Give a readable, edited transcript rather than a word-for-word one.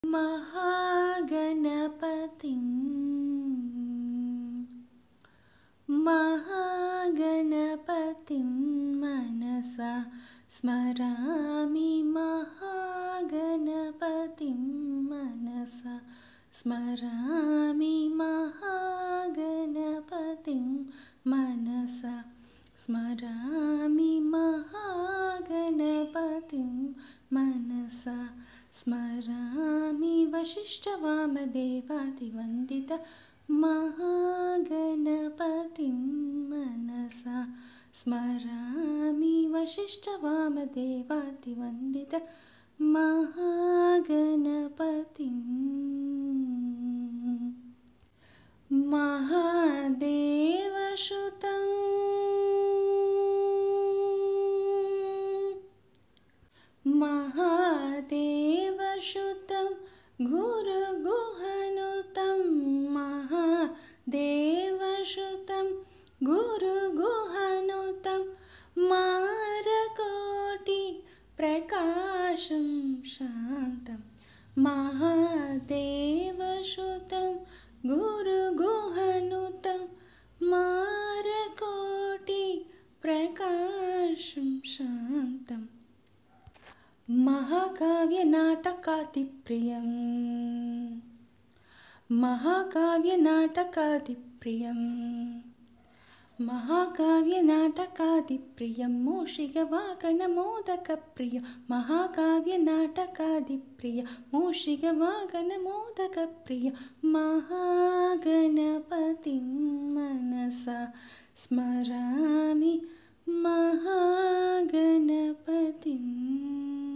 महगणपतिं महगणपतिं मनसा स्मरामि महगणपतिं मनसा स्मरामि महगणपतिं मनसा स्मरामि महगणपतिं मनसा स्मरामि वसिष्ठवामदेवादिवन्दित महगणपतिं मनसा स्मरामि वसिष्ठवामदेवादिवन्दित महगणपतिम् महादेवसुतं महादेवसुतं गुरुगुहनुतं महादेवसुतं गुरुगुहनुतं मारकोटि प्रकाशं शान्तं महादेवसुतं गुरुगुहनुतं मारकोटि प्रकाशं शान्तम् महाकाव्यनाटकादिप्रियं महाकाव्यनाटकादिप्रियं महाकाव्यनाटकादिप्रियं मूषिकवाहनमोदकप्रियं महाकाव्यनाटकादिप्रियं मूषिकवाहनमोदकप्रियं महागणपतिं मनसा स्मरामि महगणपतिम्